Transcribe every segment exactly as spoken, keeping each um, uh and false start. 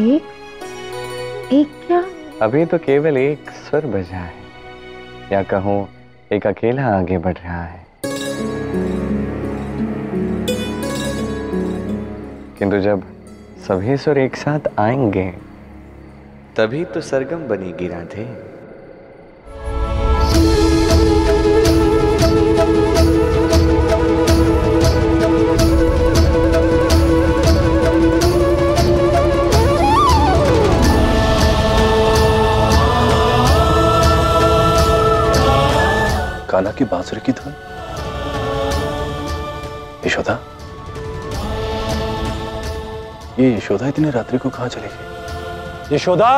एक एक क्या? अभी तो केवल एक स्वर बजा है, या कहूँ एक अकेला आगे बढ़ रहा है, किंतु जब सभी सुर एक साथ आएंगे तभी तो सरगम बनेगी राधे। कान्हा की बांसुरी की धुन। यशोदा, ये यशोदा इतनी रात्रि को कहां चली गई? यशोदा,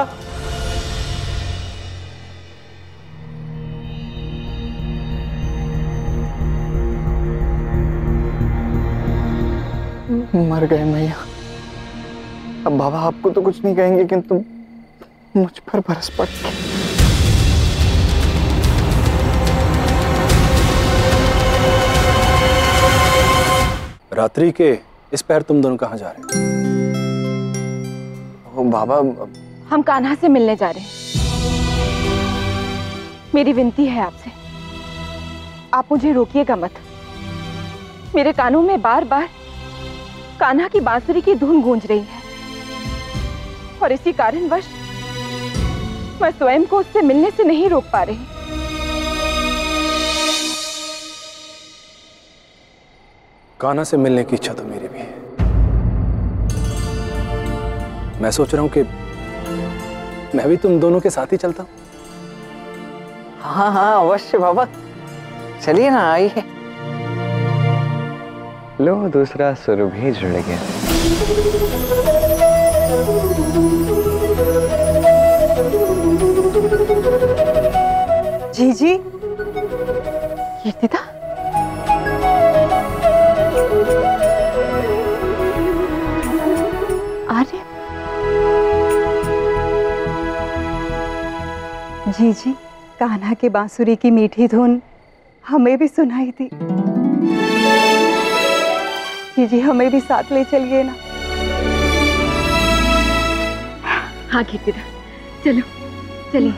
मर गए मैया। अब बाबा आपको तो कुछ नहीं कहेंगे, किंतु मुझ पर बरस पड़े। रात्रि के इस पैर तुम दोनों कहां जा रहे हैं? ओ बाबा, हम कान्हा से मिलने जा रहे हैं। मेरी विनती है आपसे, आप मुझे रोकिएगा मत। मेरे कानों में बार बार कान्हा की बांसुरी की धुन गूंज रही है और इसी कारणवश मैं स्वयं को उससे मिलने से नहीं रोक पा रही। कान्हा से मिलने की इच्छा तो मेरी भी है। मैं सोच रहा हूं कि मैं भी तुम दोनों के साथ ही चलता हूं। हाँ हाँ अवश्य बाबा, चलिए ना, आइए। लो, दूसरा सुर भी जुड़ गया। जी जी, कीर्तिदा, आर्य, जी जी, कान्हा के बांसुरी की मीठी धुन हमें भी सुनाई दी। जी जी, हमें भी साथ ले चलिए ना। हाँ कीर्तिदा, चलो चलिए।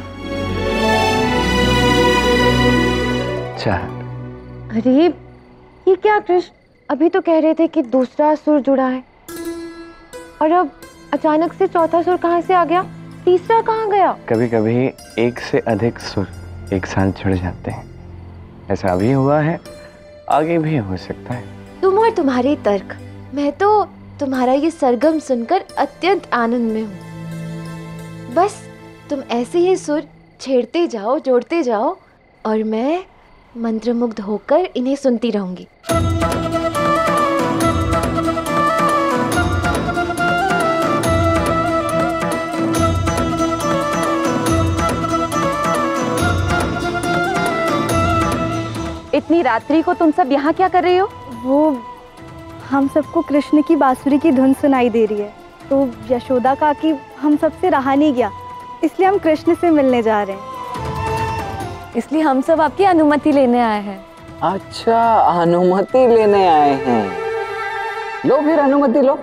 अरे ये क्या कृष्ण, अभी तो कह रहे थे कि दूसरा सुर जुड़ा है और अब अचानक से चौथा सुर कहाँ से आ गया? तीसरा कहाँ गया? कभी कभी एक से अधिक सुर एक साथ जुड़ जाते हैं। ऐसा अभी हुआ है, आगे भी हो सकता है। तुम और तुम्हारे तर्क, मैं तो तुम्हारा ये सरगम सुनकर अत्यंत आनंद में हूँ। बस तुम ऐसे ही सुर छेड़ते जाओ, जोड़ते जाओ और मैं मंत्रमुग्ध होकर इन्हें सुनती रहूंगी। इतनी रात्रि को तुम सब यहाँ क्या कर रही हो? वो हम सबको कृष्ण की बांसुरी की धुन सुनाई दे रही है, तो यशोदा का कि हम सबसे रहा नहीं गया, इसलिए हम कृष्ण से मिलने जा रहे हैं। इसलिए हम सब आपकी अनुमति लेने आए हैं। अच्छा, अनुमति लेने आए हैं। लो फिर अनुमति लो।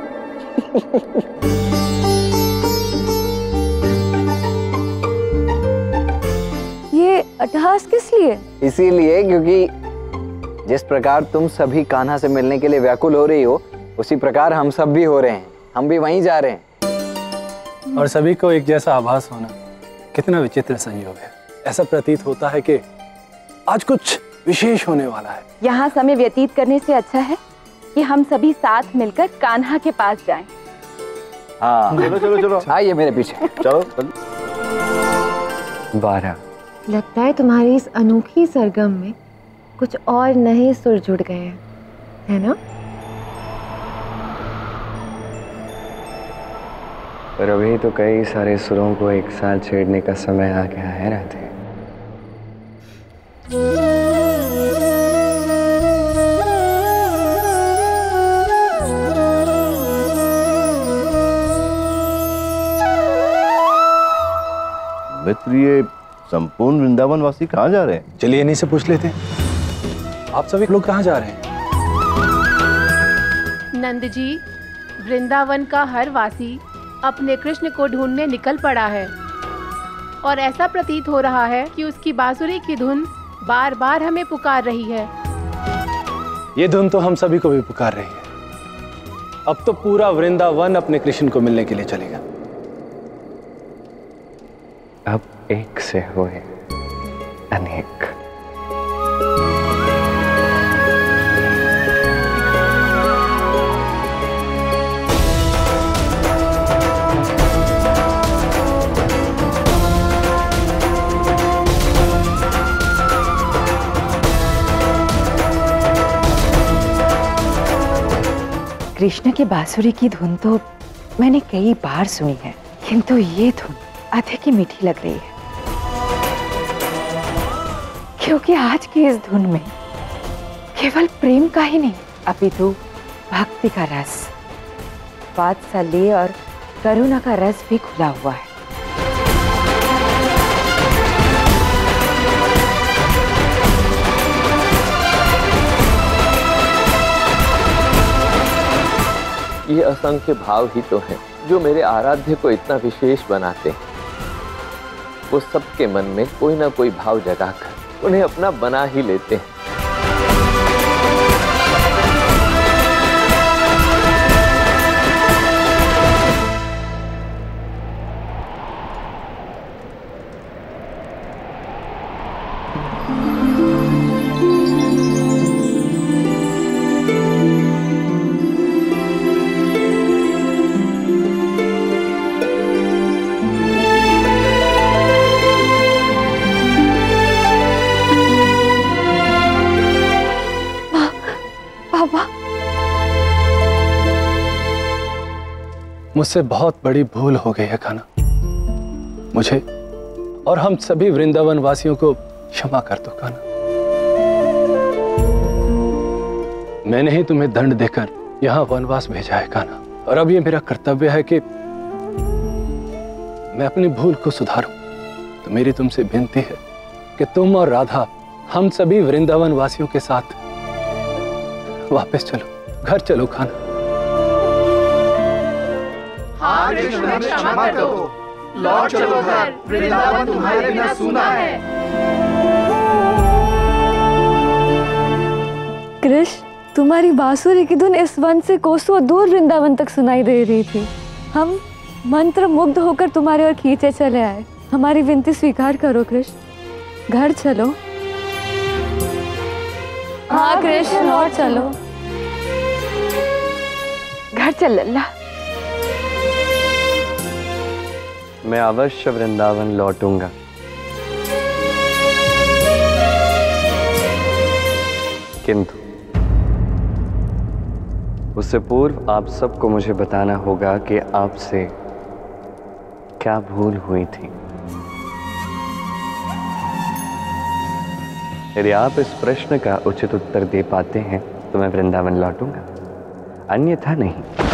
ये अट्टहास किस लिए? इसीलिए क्योंकि जिस प्रकार तुम सभी कान्हा से मिलने के लिए व्याकुल हो रही हो, उसी प्रकार हम सब भी हो रहे हैं। हम भी वहीं जा रहे हैं। और सभी को एक जैसा आभास होना कितना विचित्र संयोग है। ऐसा प्रतीत होता है कि आज कुछ विशेष होने वाला है। यहाँ समय व्यतीत करने से अच्छा है कि हम सभी साथ मिलकर कान्हा के पास जाएं। हाँ, चलो चलो चलो, आइए मेरे पीछे। चलो। बारह। लगता है तुम्हारी इस अनोखी सरगम में कुछ और नए सुर जुड़ गए हैं, है ना? पर अभी तो कई सारे सुरों को एक साथ छेड़ने का समय आ गया है राधे। मित्र, ये संपूर्ण वृंदावन वासी कहाँ जा रहे हैं? चलिए इन्हीं से पूछ लेते हैं। आप सभी लोग कहाँ जा रहे हैं? नंद जी, वृंदावन का हर वासी अपने कृष्ण को ढूंढने निकल पड़ा है और ऐसा प्रतीत हो रहा है कि उसकी बांसुरी की धुन बार बार हमें पुकार रही है। ये धुन तो हम सभी को भी पुकार रही है। अब तो पूरा वृंदावन अपने कृष्ण को मिलने के लिए चलेगा। अब एक से हुए अनेक। कृष्ण की बांसुरी की धुन तो मैंने कई बार सुनी है, किंतु ये धुन अधिक ही मीठी लग रही है, क्योंकि आज की इस धुन में केवल प्रेम का ही नहीं अपितु भक्ति का रस, वात्सल्य और करुणा का रस भी खुला हुआ है। ये असंख्य भाव ही तो हैं जो मेरे आराध्य को इतना विशेष बनाते हैं। वो सबके मन में कोई ना कोई भाव जगाकर उन्हें अपना बना ही लेते हैं। मुझसे बहुत बड़ी भूल हो गई है कान्हा। मुझे और हम सभी वृंदावन वासियों को क्षमा कर दो कान्हा। मैंने ही तुम्हें दंड देकर यहाँ वनवास भेजा है कान्हा, और अब ये मेरा कर्तव्य है कि मैं अपनी भूल को सुधारूं। तो मेरी तुमसे विनती है कि तुम और राधा हम सभी वृंदावन वासियों के साथ वापस चलो, घर चलो कान्हा। हाँ कृष्ण, क्षमा करो, लौट चलो घर, वृंदावन तुम्हारे बिना सूना है। कृष्ण, तुम्हारी बांसुरी की धुन इस वन से कोसों दूर वृंदावन तक सुनाई दे रही थी। हम मंत्र मुग्ध होकर तुम्हारे ओर खींचे चले आए। हमारी विनती स्वीकार करो कृष्ण, घर चलो। हाँ कृष्ण, लौट चलो, घर चल लल्ला। मैं अवश्य वृंदावन लौटूंगा, किंतु उससे पूर्व आप सबको मुझे बताना होगा कि आपसे क्या भूल हुई थी। यदि आप इस प्रश्न का उचित उत्तर दे पाते हैं तो मैं वृंदावन लौटूंगा, अन्यथा नहीं।